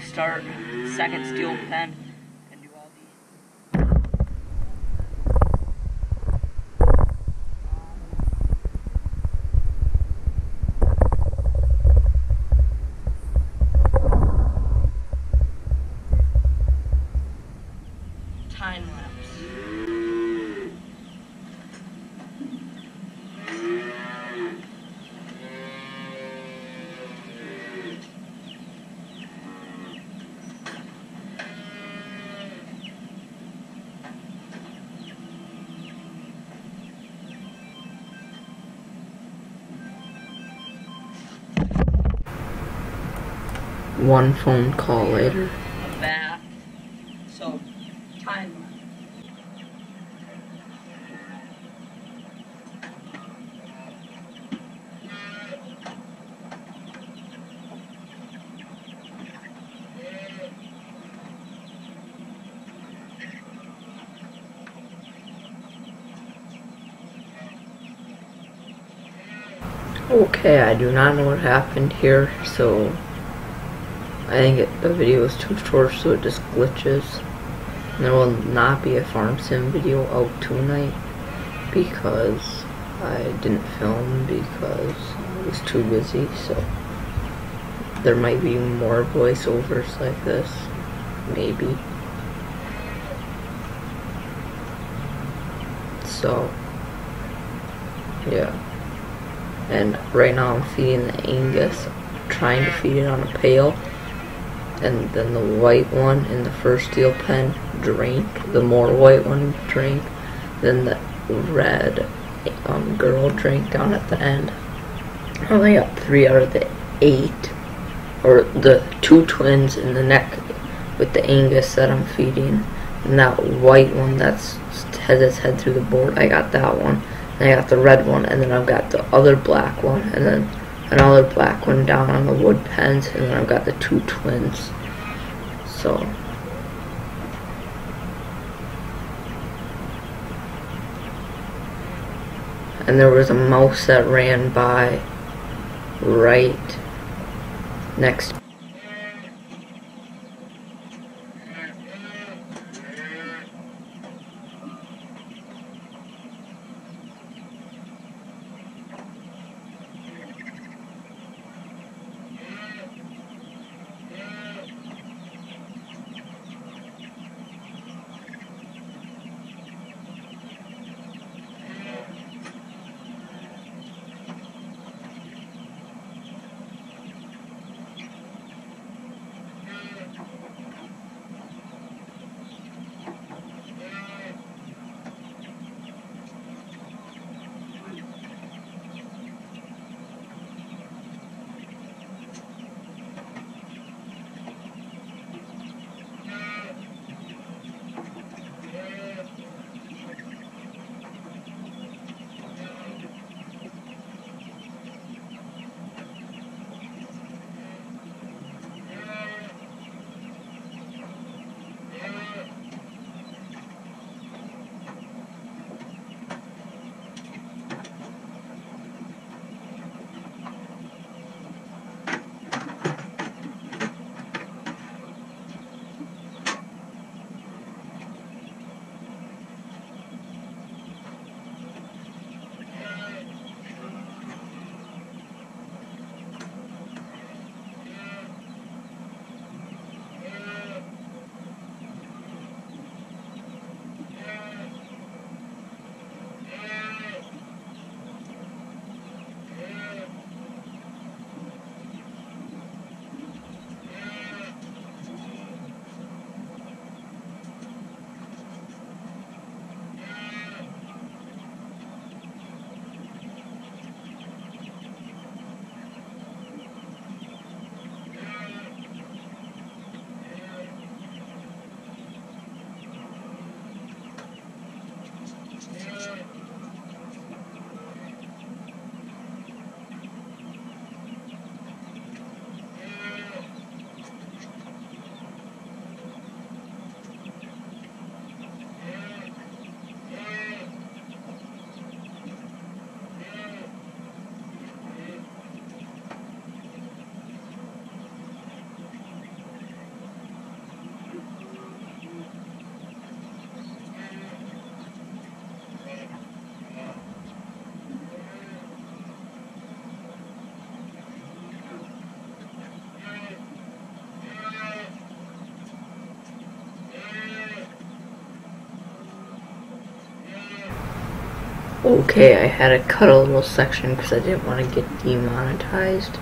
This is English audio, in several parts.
start second steel pen and do all these. Time lapse. One phone call later. A bath. So, time lapse. Okay, I do not know what happened here, so I think the video is too short, so it just glitches. And there will not be a farm sim video out tonight because I didn't film because I was too busy, so there might be more voiceovers like this, maybe. So, yeah. And right now I'm feeding the Angus, trying to feed it on a pail, and then the white one in the first steel pen drank, the more white one drank, then the red girl drank down at the end. I only got 3 out of the 8, or the 2 twins in the neck with the Angus that I'm feeding, and that white one that's has its head through the board, I got that one. And I got the red one, and then I've got the other black one, and then another black one down on the wood pens, and then I've got the 2 twins. So, and there was a mouse that ran by right next. Okay, I had to cut a little section because I didn't want to get demonetized.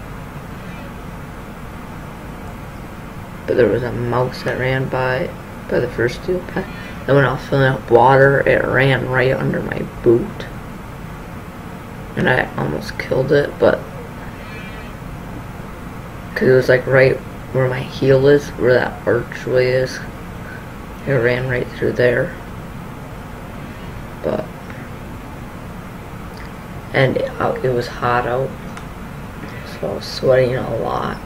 But there was a mouse that ran by the first steel pen. And when I was filling up water, it ran right under my boot. And I almost killed it, but because it was like right where my heel is, where that archway is. It ran right through there. But and it was hot out, so I was sweating a lot.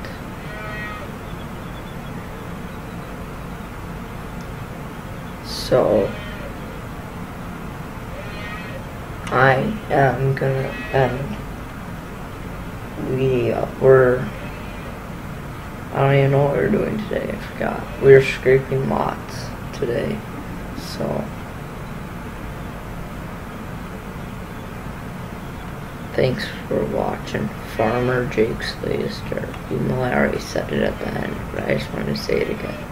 So I am gonna end. I don't even know what we're doing today. I forgot. We were scraping lots today. So thanks for watching Farmer Jake's latest dirt. Even though I already said it at the end, but I just wanted to say it again.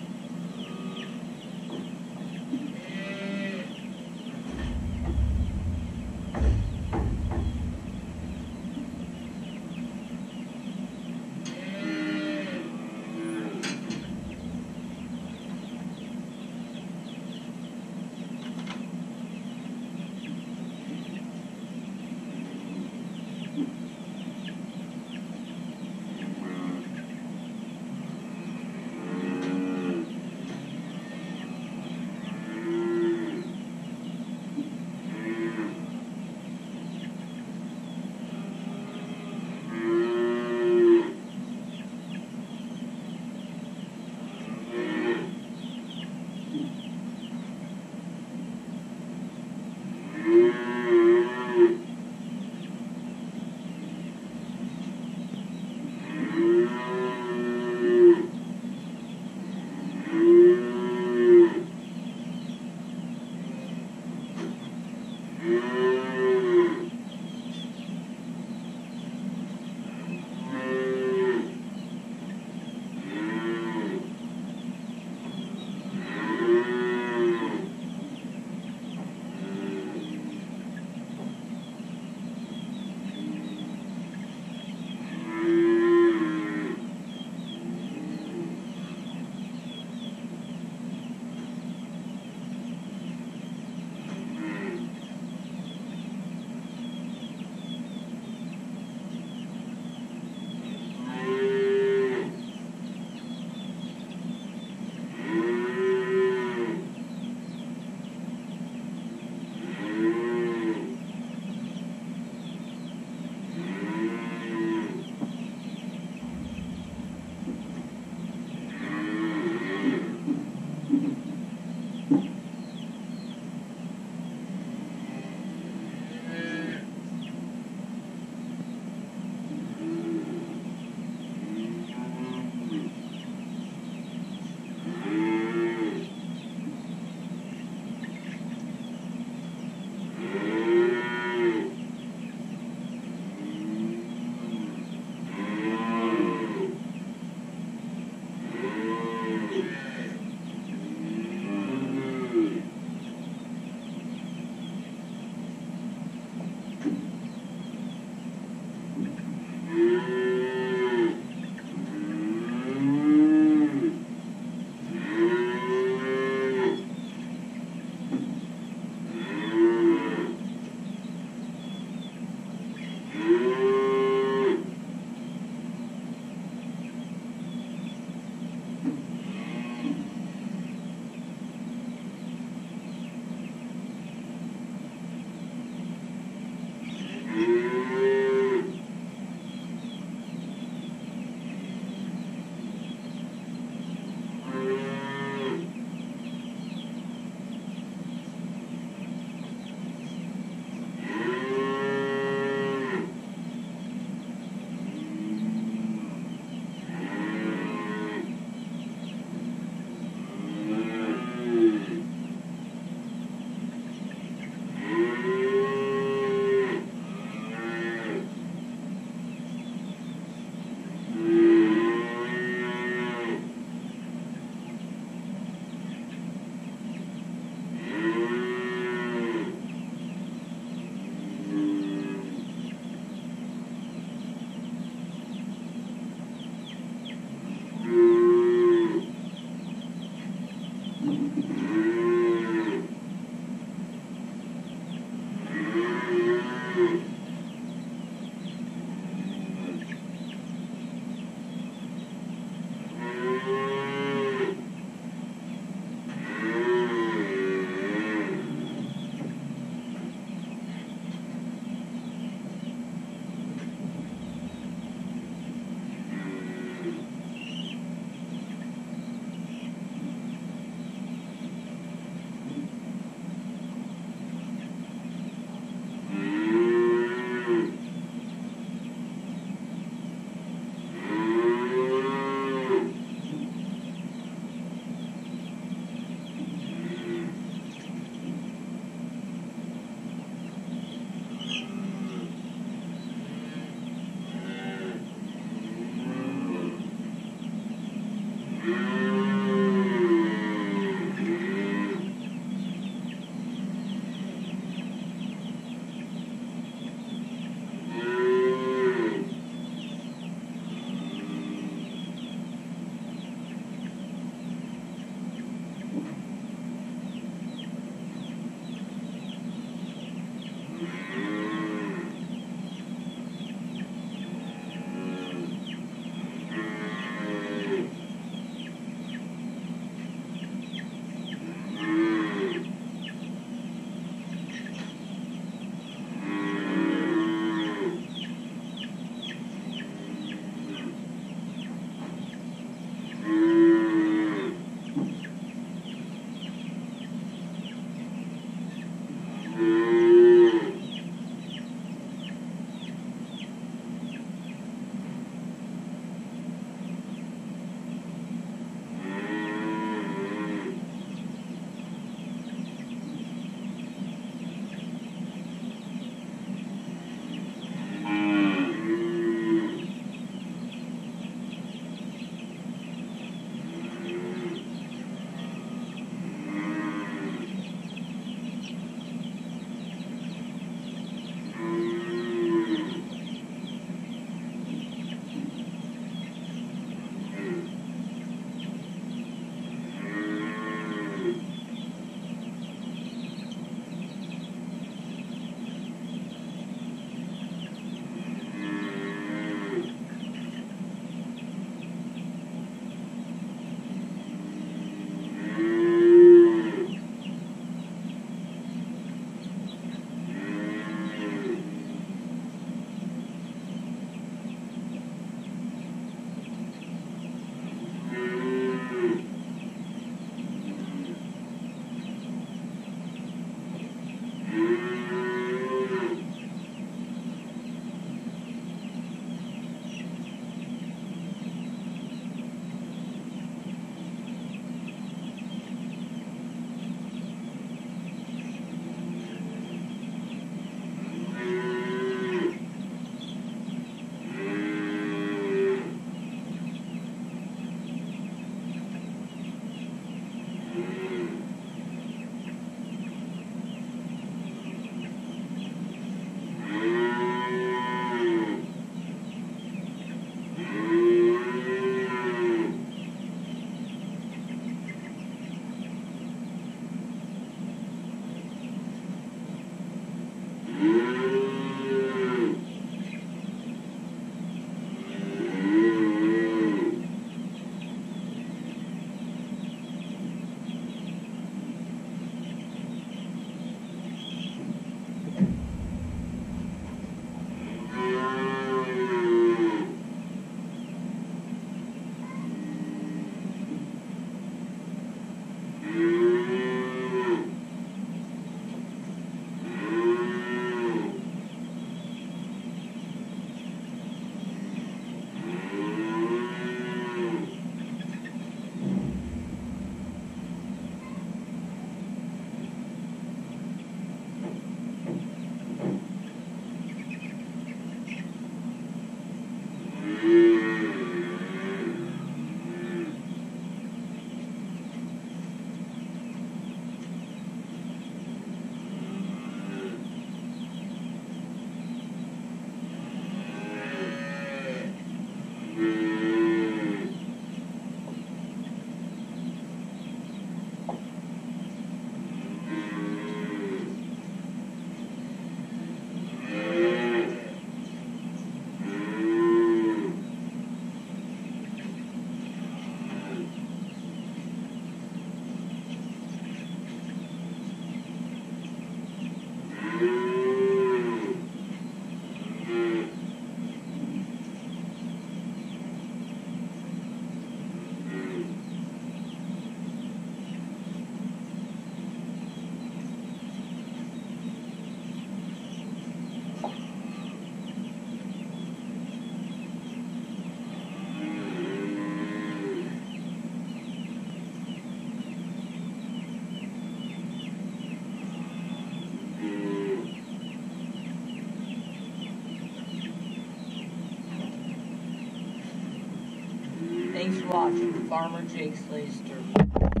Thanks for watching Farmer Jake's Laser.